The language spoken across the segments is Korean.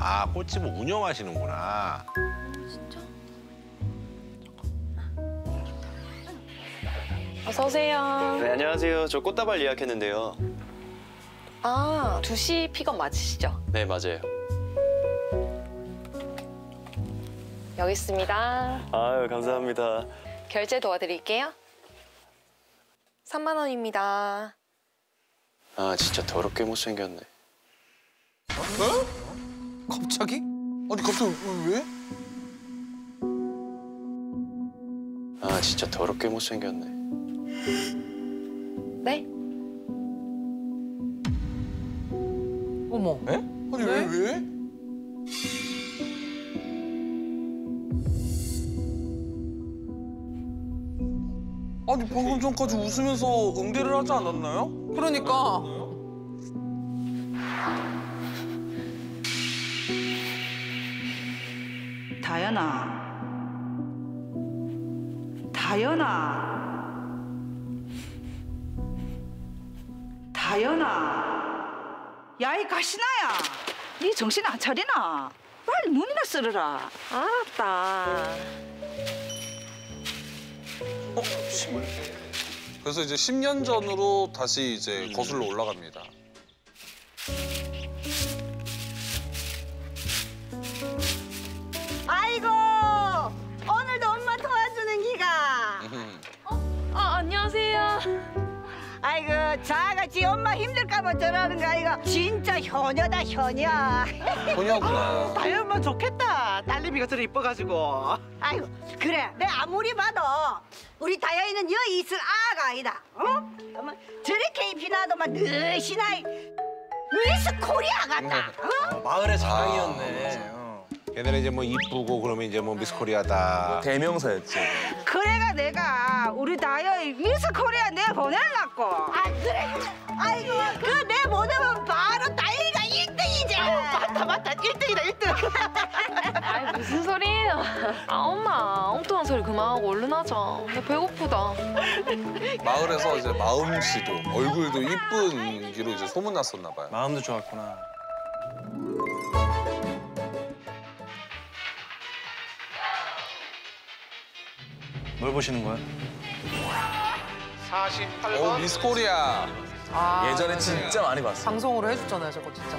아, 꽃집을 운영하시는구나. 진짜? 어서 오세요. 네, 안녕하세요. 저 꽃다발 예약했는데요. 아, 2시 픽업 맞으시죠? 네, 맞아요. 여기 있습니다. 아유, 감사합니다. 결제 도와드릴게요. 3만 원입니다. 아, 진짜 더럽게 못생겼네. 갑자기? 아니 갑자기 왜? 아, 진짜 더럽게 못생겼네. 네? 어머. 에? 아니 왜? 아니 방금 전까지 웃으면서 응대를 하지 않았나요? 그러니까. 다연아. 다연아. 다연아. 야, 이 가시나야. 니 정신 안 차리나? 빨리 문이나 쓸어라. 알았다. 그래서 이제 10년 전으로 다시 이제 거슬러 올라갑니다. 아이고, 오늘도 엄마 도와주는 기가. 안녕하세요. 아이고, 자같이 엄마 힘들까봐 저러는 거 아이가 진짜 효녀다, 효녀. 효녀구나. 다현만 좋겠다. 딸내미가 저리 이뻐가지고. 아이고, 그래. 내 아무리 봐도 우리 다현이는 여기 있을 아가 아니다. 어? 어머, 저렇게 입이 나도만 느시나 미스 코리아 같다. 어? 마을의 자랑이었네. 걔네는 이제 뭐 이쁘고 그러면 이제 뭐 미스 코리아다. 대명사였지. 그래가 내가 우리 다연이 미스 코리아 내 보내려고. 아, 그래. 아이고, 그 내 보내면 바로 다현이가 1등이지. 맞다. 1등이다, 1등. 아이, 무슨 소리예요? 아, 엄마. 엉뚱한 소리 그만하고 얼른 하자. 나 배고프다. 마을에서 이제 마음 씨도 얼굴도 이쁜 기로 이제 소문났었나 봐요. 마음도 좋았구나. 뭘 보시는 거야? 미스 코리아. 아, 예전에 네. 진짜 많이 봤어. 방송으로 해줬잖아요, 저거 진짜.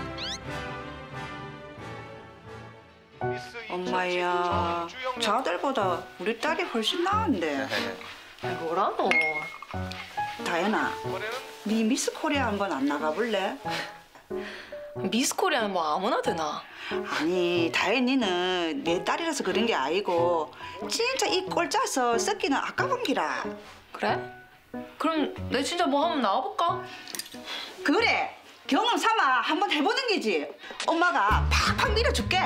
엄마야, 자들보다 우리 딸이 훨씬 나은데. 뭐라노? 다연아, 네 미스 코리아 한번 안 나가볼래? 미스 코리아는 뭐 아무나 되나? 아니, 다현이는 내 딸이라서 그런 게 아니고 진짜 이 꼴 짜서 썩기는 아까운 기라. 그래? 그럼 내 진짜 뭐 한번 나와볼까? 그래, 경험 삼아 한번 해보는 게지. 엄마가 팍팍 밀어줄게.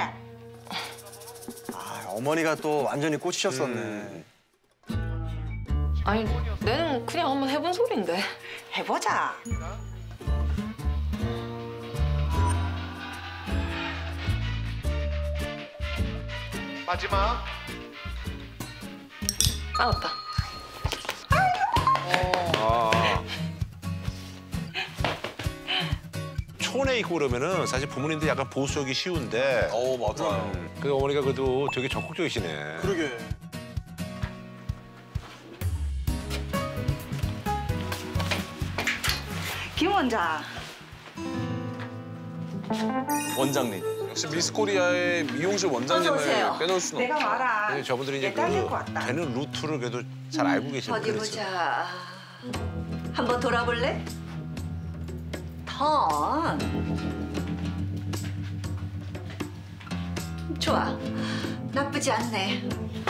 아, 어머니가 또 완전히 꽂히셨었네. 아니, 내는 그냥 한번 해본 소린데. 해보자. 마지막. 알았다. 촌에 있고 그러면은 사실 부모님들 약간 보수하기 쉬운데. 맞아요. 그 어머니가 그래도 되게 적극적이시네. 그러게. 김 원장. 원장님. 역시 미스 코리아의 미용실 어서 원장님을 오세요. 빼놓을 수는 내가 없죠. 와라. 근데 저분들이 이제 내 딸 데리고 그 왔다. 되는 루트를 그래도 잘 알고 계시는 어디 분들이죠. 보자. 한번 돌아볼래? 턴. 좋아. 나쁘지 않네.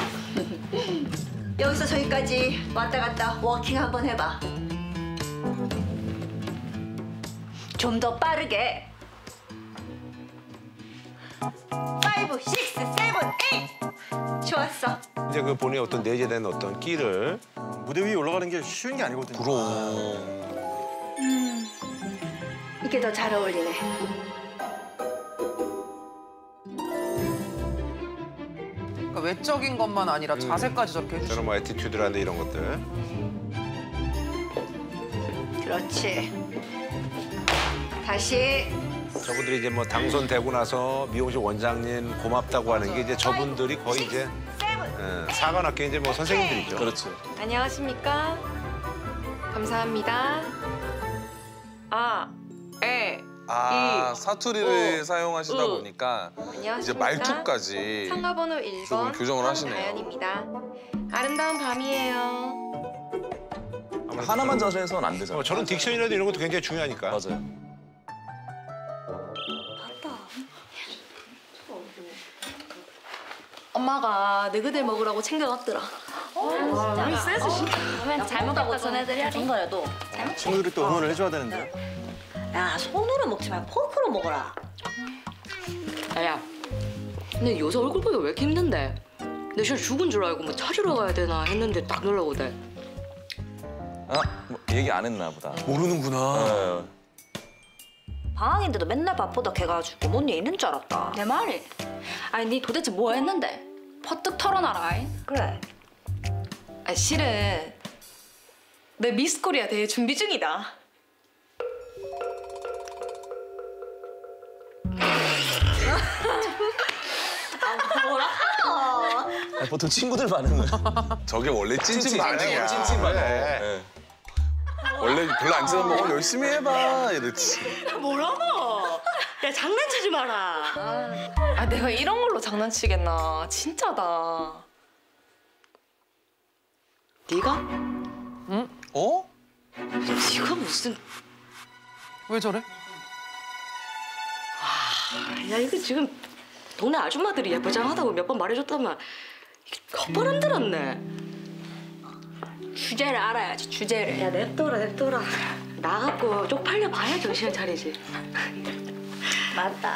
여기서 저기까지 왔다 갔다 워킹 한번 해봐. 좀 더 빠르게. 5, 6, 7, 8. 좋았어. 이제 그 본인의 어떤 내재된 어떤 끼를 무대 위에 올라가는 게 쉬운 게 아니거든요. 부러워. 이게 더 잘 어울리네. 그러니까 외적인 것만 아니라 자세까지 저렇게 해주시고. 저는 뭐 애티튜드라는 이런 것들. 그렇지. 다시 저분들이 이제 뭐 당선되고 나서 미용실 원장님 고맙다고 하는 게 이제 저분들이 거의 이제 사관학교 이제 뭐 선생님들이죠. 그렇죠. 안녕하십니까? 감사합니다. 사투리를 사용하시다 보니까 안녕하십니까? 이제 말투까지 참가번호 1번 조금 교정을 하시네요. 다현입니다. 아름다운 밤이에요. 하나만 자세해서는 안 되잖아. 저런 딕션이라도 이런 것도 굉장히 중요하니까. 맞아요. 엄마가 너희들 먹으라고 챙겨놨더라. 우리 센스 진짜. 그러면 잘 먹었다 전해드려야지. 전화해도. 친구들이 또 응원을 해줘야 되는데. 야, 손으로 먹지 말고 포크로 먹어라. 야, 근데 요새 얼굴 보기 왜 이렇게 힘든데? 내 진짜 죽은 줄 알고 뭐 찾으러 가야 되나 했는데 딱 놀라고대. 뭐 얘기 안 했나 보다. 모르는구나. 방학인데도 맨날 바쁘다 해가지고 뭔 일 있는 줄 알았다. 내 말이. 아니, 니 도대체 뭐 했는데? 퍼뜩 털어놔라. 그래. 아, 실은 내 미스코리아 대회 준비 중이다. 보통 친구들 반응은. 저게 원래 찐찐 반응이야. 찐찐 반응. 네. 원래 별로 안 친한 먹으면 열심히 해봐 이랬지. 뭐라노? 야, 장난치지 마라. 아, 내가 이런 걸로 장난치겠나. 진짜다. 네가? 어? 네가 무슨... 왜 저래? 야, 이거 지금 동네 아줌마들이 예쁘장하다고 몇 번 말해줬다만 겉바람 들었네. 주제를 알아야지, 주제를. 야, 냅둬라. 나갖고 쪽팔려 봐야 정신을 차리지. 맞다.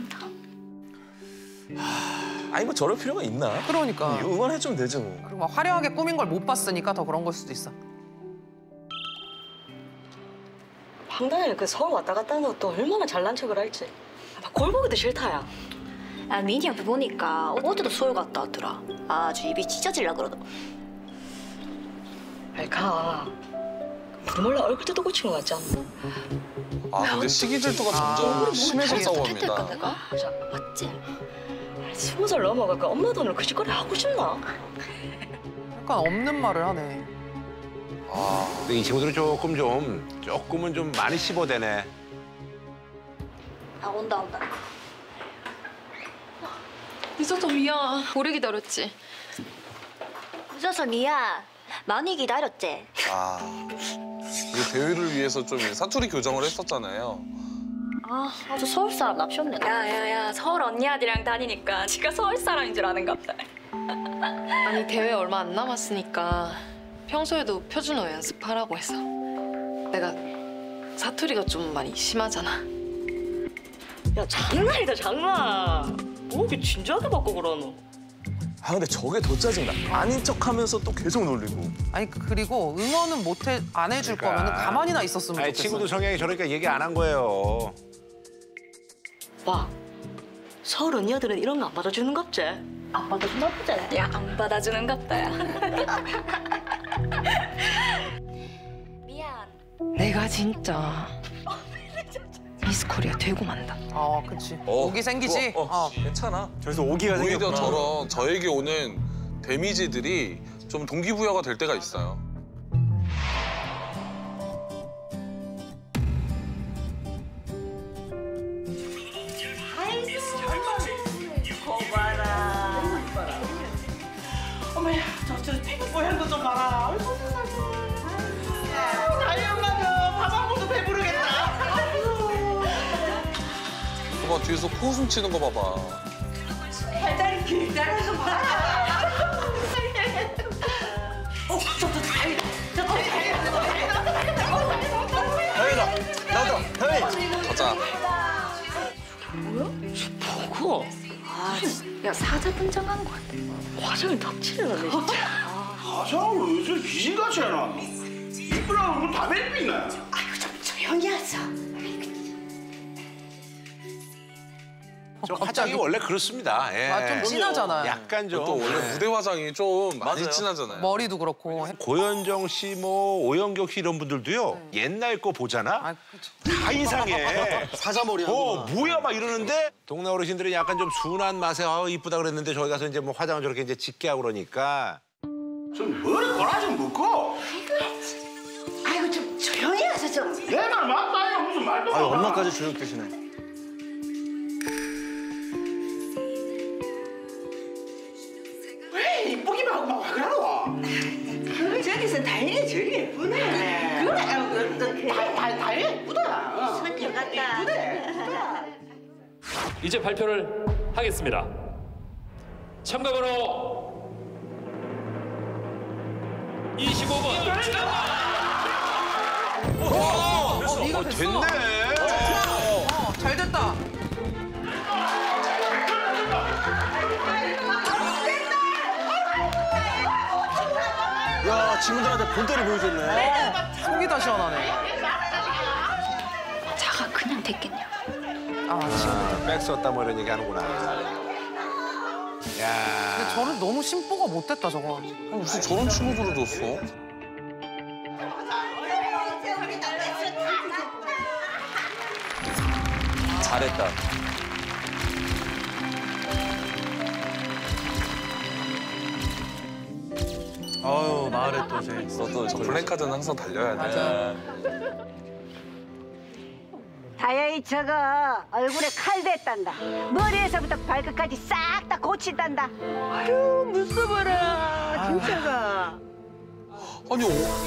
아니 뭐 저럴 필요가 있나? 그러니까. 응원해주면 되죠 뭐. 그리고 막 화려하게 꾸민 걸 못 봤으니까 더 그런 걸 수도 있어. 황당해. 그 서울 왔다 갔다 하는 것도 얼마나 잘난 척을 할지. 골 보기도 싫다야. 야, 민이 앞에 보니까 어제도 서울 갔다 왔더라. 아주 입이 찢어질라 그러더라. 아이, 가. 몰라, 얼굴 뜯어 고친 것 같지 않나? 근데 시기 질투가 점점 심해졌다고 합니다. 내가? 맞지? 20살 넘어가니까 엄마 돈으로 그 짓거리 하고 싶나? 약간 없는 말을 하네. 근데 이 친구들은 조금은 좀 많이 씹어대네. 아, 온다. 늦어서 미안. 오래 기다렸지. 늦어서 미안. 많이 기다렸지? 이게 대회를 위해서 좀 사투리 교정을 했었잖아요. 아, 아주 서울 사람 납셨네. 야, 서울 언니들이랑 다니니까 지가 서울 사람인 줄 아는가 보다. 아니, 대회 얼마 안 남았으니까 평소에도 표준어 연습하라고 해서. 내가 사투리가 좀 많이 심하잖아. 야, 장난이다, 장난. 뭐 이렇게 진지하게 바꿔 그러노? 근데 저게 더 짜증나. 아닌 척하면서 또 계속 놀리고. 아니 그리고 응원은 안 해줄 그러니까. 거면 가만히나 있었으면 아니, 좋겠어. 친구들 성향이 저러니까 얘기 안 한 거예요. 와, 서울 언니들은 이런 거 안 받아주는 갑지? 안 받아주나 보잖아. 야, 안 받아주는 갑다, 야. 미안. 내가 진짜 미스코리아 되고 만다. 그치. 오기 생기지? 괜찮아. 저기서 오기가 오히려 생겼구나. 저에게 오는 데미지들이 좀 동기부여가 될 때가 있어요. 어머야, 저 태국 모양도 좀 봐라. 아이고, 다리 엄마도 밥 안 먹어도 배부르겠다. 봐봐, 뒤에서 코웃음 치는 거 봐봐. 팔다리 길다리 좀 봐라. 저도 다리다. 저 다리다. 나도. 가자. 뭐고? 야, 사자 분장하는 거 같아. 화장을 덕칠해 놨네, 진짜. 화장을 왜 저렇게 귀신같이 해놨노? 이쁘라고 얼굴 다 벨비네. 아이고 좀 조용히 하자. 저 화장이 원래 그렇습니다. 예. 아, 좀 진하잖아요. 약간 좀. 또 원래 무대 화장이 좀 많이 진하잖아요. 머리도 그렇고. 고현정 씨, 뭐 오영격 씨 이런 분들도요. 옛날 거 보잖아. 아, 그쵸. 다 이상해. 사자머리 뭐야 막 이러는데 동네 어르신들은 약간 좀 순한 맛에 이쁘다 그랬는데 저희 가서 이제 뭐 화장을 저렇게 이제 짙게 하고 그러니까. 좀 머리 꼬라 좀 묶고. 아이고 좀 조용히 하세요 좀. 내 말 맞다요. 무슨 말도 아유, 엄마까지 조용 드시네. 왜 이쁘기만 하고 막 그러노? 그 저기서 다현이 저기 예쁘네. 그래. 다이 예쁘다. 손님 같다. 예쁘다. 이제 발표를 하겠습니다. 참가번호 25번. 네가 됐어. 됐네. 잘 됐다. 야, 친구들한테 본때를 보여줬네. 속이 다 시원하네. 자가 그냥 됐겠냐. 백 썼다 뭐 이런 얘기 하는구나. 야. 근데 저는 너무 심보가 못됐다 저거. 무슨 저런 친구들을 줬어? 잘했다. 아유, 마을에 또 쟤. 너도 저 플랜카드는 항상 달려야 돼. 다현이 저거 얼굴에 칼 댔단다. 머리에서부터 발끝까지 싹 다 고친단다. 아유 무서워라 진짜가. 아니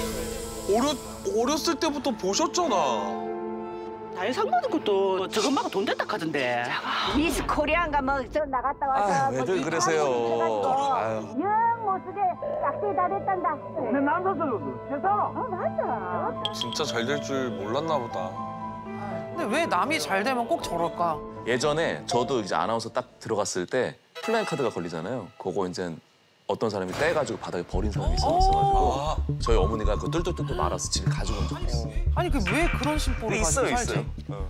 어렸을 때부터 보셨잖아. 다이 상 받은 것도 저것마가 돈 됐다 하던데. 미스 코리안가 뭐 저 나갔다 와서 아, 왜들 그러세요. 아유. 영 못쓰게 싹대 다 됐단다. 내 남자들 괜찮아. 맞아. 진짜 잘 될 줄 몰랐나 보다. 근데 왜 남이 잘 되면 꼭 저럴까? 예전에 저도 이제 아나운서 딱 들어갔을 때 플랜카드가 걸리잖아요. 그거 이제 어떤 사람이 떼가지고 바닥에 버린 사람이 있어가지고 저희 어머니가 그 똘똘똘똘 말아서 집에 가지고 온 적이 있어요. 아니 그 왜 그런 심보를 가지고 살지?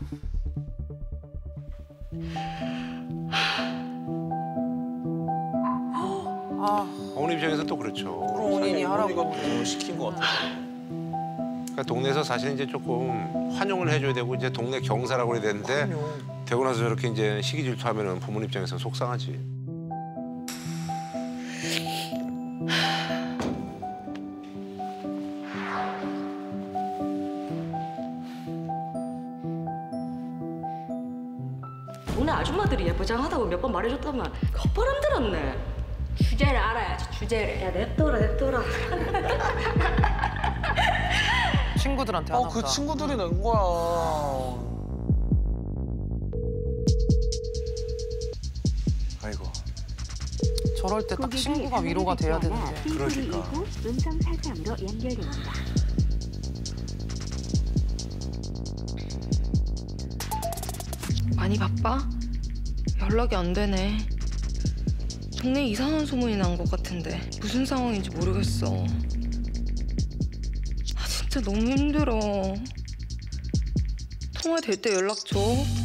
어머니 입장에서 또 그렇죠. 그럼 본인이 하라고. 시킨 것 같아요. 그러니까 동네에서 사실 이제 조금 환영을 해줘야 되고 이제 동네 경사라고 그래야 되는데 되고 나서 저렇게 이제 시기 질투하면은 부모님 입장에서 속상하지. 동네 아줌마들이 예쁘장하다고 몇 번 말해줬다만 헛바람 들었네. 주제를 알아야지, 주제를. 야, 냅둬라. 친구들한테 하나 그 친구들이 낸 거야. 아이고. 저럴 때 딱 친구가 위로가 돼야 되는데. 그러니까. 음성 사상으로 연결됩니다. 많이 바빠? 연락이 안 되네. 동네에 이상한 소문이 난 것 같은데 무슨 상황인지 모르겠어. 아 진짜 너무 힘들어. 통화될 때 연락 줘.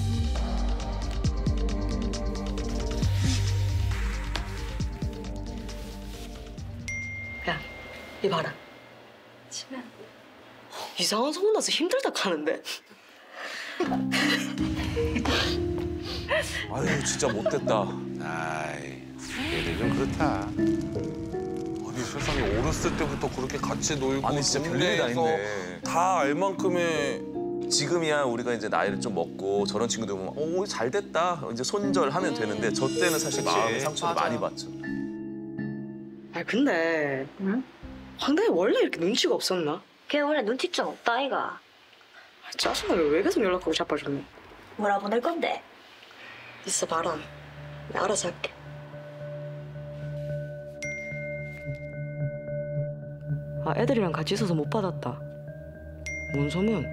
야, 이 봐라. 치면 이상한 소문 나서 힘들다 카는데. 아유, 진짜 못됐다. 아이, 얘들 좀 그렇다. 아니 세상에 어렸을 때부터 그렇게 같이 놀고 아니, 진짜 별일이 다 동네에서 있네. 다 알 만큼의 지금이야 우리가 이제 나이를 좀 먹고 저런 친구들 보면 오, 잘 됐다. 이제 손절하면 되는데 저 때는 사실 마음의 상처를 맞아요. 많이 받죠. 아 근데 황당이 원래 이렇게 눈치가 없었나? 걔 원래 눈치 좀 없다 아이가. 짜증나게 왜 계속 연락하고 자빠졌네. 뭐라 보낼 건데? 있어 봐라. 내가 알아서 할게. 아 애들이랑 같이 있어서 못 받았다. 뭔 소문?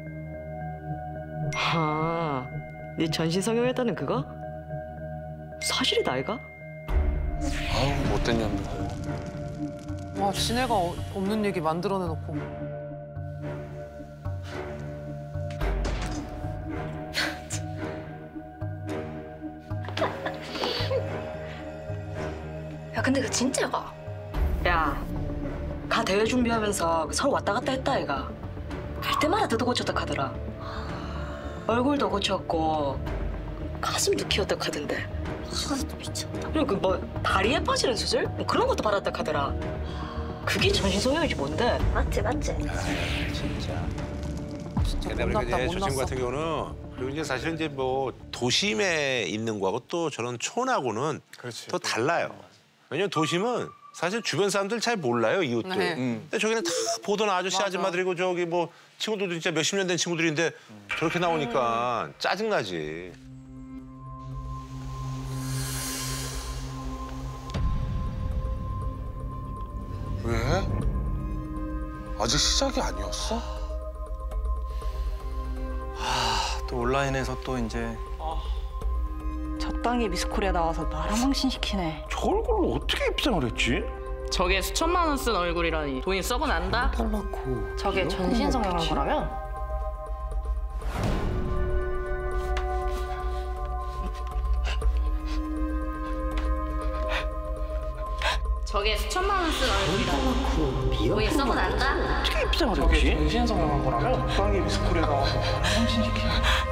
아, 네 전신 성형했다는 그거? 사실이다 아이가? 아우 못된 년들. 와 지네가 없는 얘기 만들어내놓고. 근데 그 진짜가? 야, 가 대회 준비하면서 서울 왔다 갔다 했다 아이가. 갈 때마다 더도 고쳤다 하더라. 얼굴도 고쳤고 가슴도 키웠다 하던데. 미쳤다. 그리고 그 뭐 다리에 빠지는 수술? 뭐 그런 것도 받았다 하더라. 그게 전신성형이지 뭔데? 맞지. 진짜. 진짜 근데 못났다 그러니까 이제 저 친구 못났어. 같은 경우는 그리고 이제 사실은 이제 뭐 도심에 있는 거하고 또 저런 촌하고는 그렇지. 더 달라요. 왜냐면 도심은 사실 주변 사람들 잘 몰라요, 이웃들. 네. 근데 저기는 다 보던 아저씨 맞아. 아줌마들이고 저기 뭐 친구들도 진짜 몇십 년 된 친구들인데 저렇게 나오니까 짜증나지. 왜? 아직 시작이 아니었어? 또 온라인에서 또 이제 적당히 미스코리아 나와서 나랑 망신시키네. 저 얼굴로 어떻게 입상을 했지? 저게 수천만 원 쓴 얼굴이라니 돈이 썩어 난다? 저게 전신 성형한 거라면? 저게 수천만 원 쓴 얼굴이라니 돈이 썩어 난다? 어떻게 입상을 했지? 전신 성형한 거라면? 적당히 미스코리아 나와서 상신시키네.